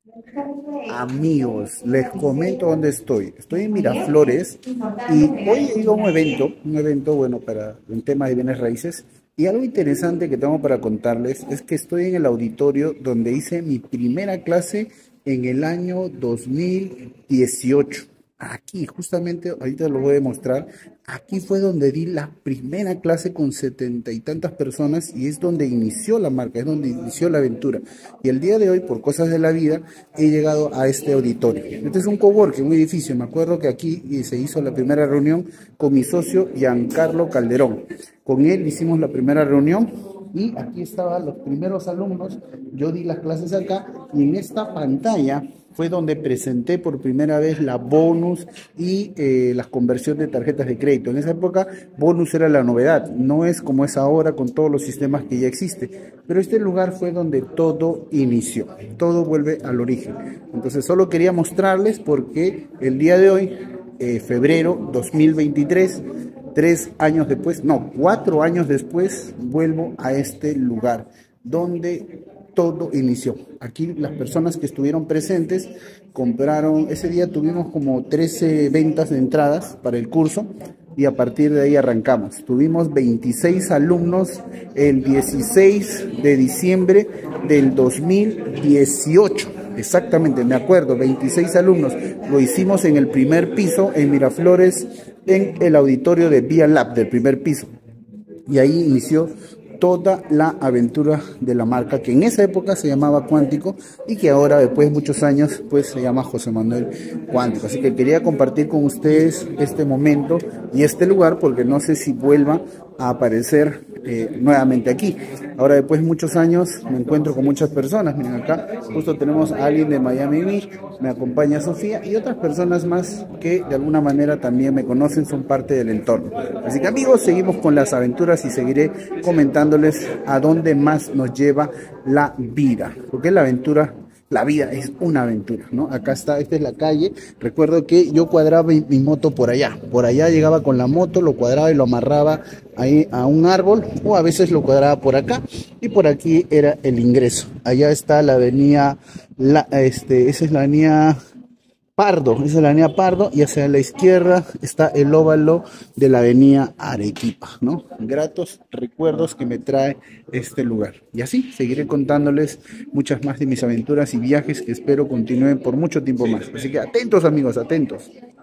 Amigos, les comento dónde estoy. Estoy en Miraflores y hoy he ido a un evento bueno para un tema de bienes raíces. Y algo interesante que tengo para contarles es que estoy en el auditorio donde hice mi primera clase en el año 2018. Aquí, justamente, ahorita lo voy a demostrar. Aquí fue donde di la primera clase con 70 y tantas personas y es donde inició la marca, es donde inició la aventura. Y el día de hoy, por cosas de la vida, he llegado a este auditorio. Este es un coworking, un edificio. Me acuerdo que aquí se hizo la primera reunión con mi socio Giancarlo Calderón. Con él hicimos la primera reunión y aquí estaban los primeros alumnos. Yo di las clases acá y en esta pantalla fue donde presenté por primera vez la bonus y las conversiones de tarjetas de crédito. En esa época, bonus era la novedad, no es como es ahora con todos los sistemas que ya existen. Pero este lugar fue donde todo inició, todo vuelve al origen. Entonces, solo quería mostrarles porque el día de hoy, febrero 2023, 3 años después, no, 4 años después, vuelvo a este lugar donde todo inició. Aquí las personas que estuvieron presentes compraron, ese día tuvimos como 13 ventas de entradas para el curso y a partir de ahí arrancamos. Tuvimos 26 alumnos el 16 de diciembre del 2018. Exactamente, me acuerdo, 26 alumnos. Lo hicimos en el primer piso, en Miraflores, en el auditorio de Via Lab del primer piso. Y ahí inició toda la aventura de la marca, que en esa época se llamaba Cuántico y que ahora, después de muchos años, pues se llama José Manuel Cuántico. Así que quería compartir con ustedes este momento y este lugar porque no sé si vuelva a aparecer nuevamente aquí. Ahora, después de muchos años, me encuentro con muchas personas. Miren acá, justo tenemos a alguien de Miami Beach, me acompaña Sofía y otras personas más que de alguna manera también me conocen, son parte del entorno. Así que amigos, seguimos con las aventuras y seguiré comentándoles a dónde más nos lleva la vida, porque la aventura, la vida es una aventura, ¿no? Acá está, esta es la calle. Recuerdo que yo cuadraba mi moto por allá llegaba con la moto, lo cuadraba y lo amarraba ahí a un árbol, o a veces lo cuadraba por acá, y por aquí era el ingreso. Allá está la avenida, esa es la avenida Pardo, esa es la avenida Pardo, y hacia la izquierda está el óvalo de la avenida Arequipa, ¿no? Gratos recuerdos que me trae este lugar. Y así seguiré contándoles muchas más de mis aventuras y viajes que espero continúen por mucho tiempo más. Así que atentos amigos, atentos.